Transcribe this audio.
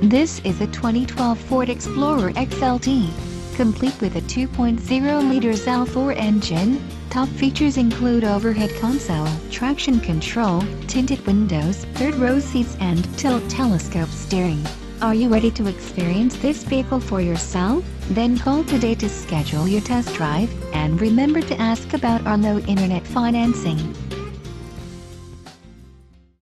This is a 2012 Ford Explorer XLT. Complete with a 2.0-liter L4 engine, top features include overhead console, traction control, tinted windows, third-row seats and tilt telescope steering. Are you ready to experience this vehicle for yourself? Then call today to schedule your test drive, and remember to ask about our low internet financing.